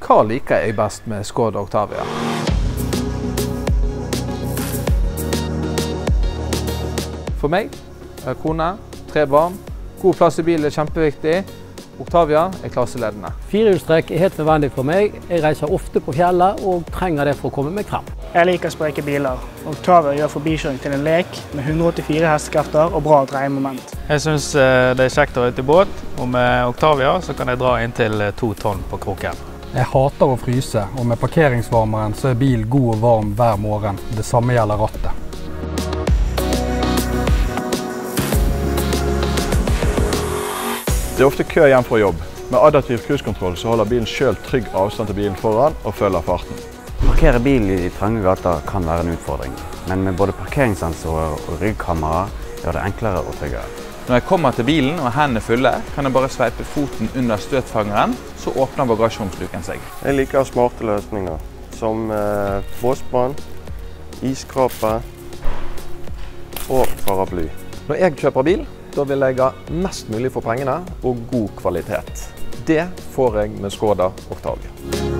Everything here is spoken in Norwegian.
Hva liker jeg best med Skoda Octavia? For meg, kone, 3 barn, god plass i bilen er kjempeviktig. Octavia er klasseledende. Firehjulstrekk er helt nødvendig for meg. Jeg reiser ofte på fjellet og trenger det for å komme meg frem. Jeg liker spreke biler. Octavia gjør forbikjøring til en lek med 184 hestekrefter og bra dreiemoment. Jeg synes det er kjekt å være ute i båt, og med Octavia så kan jeg dra inntil 2 tonn på kroken. Jeg hater å fryse, og med parkeringsvarmeren så er bil god og varm hver morgen. Det samme gjelder rattet. Det er ofte kø hjem fra jobb. Med adaptiv cruisekontroll så holder bilen selv trygg avstand til bilen foran og følger farten. Å parkere bil i trange gater kan være en utfordring, men med både parkeringssensorer og ryggkamera gjør det enklere og tryggere. Når jeg kommer til bilen og hendene er fulle, kan jeg bare sveipe foten under støtfangeren, så åpner bagasjeromsluken seg. Jeg liker smarte løsninger, som båsbånd, isskrape og paraply. Når jeg kjøper bil, da vil jeg ha mest mulig for pengene og god kvalitet. Det får jeg med Skoda Octavia.